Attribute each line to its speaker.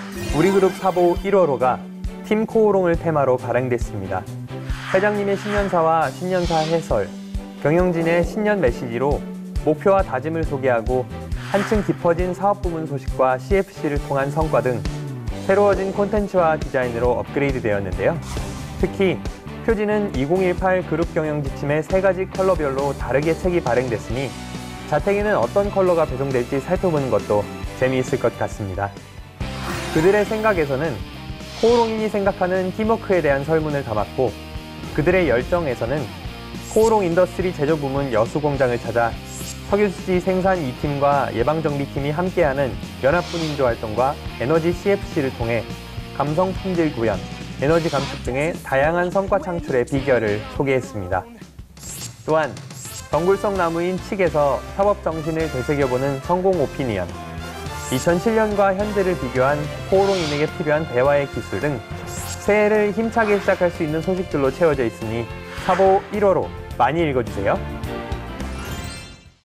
Speaker 1: 우리그룹 사보 1월호가 팀 코오롱을 테마로 발행됐습니다. 회장님의 신년사와 신년사 해설, 경영진의 신년 메시지로 목표와 다짐을 소개하고 한층 깊어진 사업 부문 소식과 CFC를 통한 성과 등 새로워진 콘텐츠와 디자인으로 업그레이드 되었는데요. 특히 표지는 2018 그룹 경영 지침의 3가지 컬러별로 다르게 책이 발행됐으니 자택에는 어떤 컬러가 배송될지 살펴보는 것도 재미있을 것 같습니다. 그들의 생각에서는 코오롱인이 생각하는 팀워크에 대한 설문을 담았고, 그들의 열정에서는 코오롱 인더스트리 제조 부문 여수공장을 찾아 석유수지 생산 2팀과 예방정비팀이 함께하는 연합군인조 활동과 에너지 CFC를 통해 감성 품질 구현, 에너지 감축 등의 다양한 성과 창출의 비결을 소개했습니다. 또한 덩굴성 나무인 칡에서 협업 정신을 되새겨보는 성공 오피니언, 2007년과 현재를 비교한 코오롱인에게 필요한 대화의 기술 등 새해를 힘차게 시작할 수 있는 소식들로 채워져 있으니 사보 1월호 많이 읽어주세요.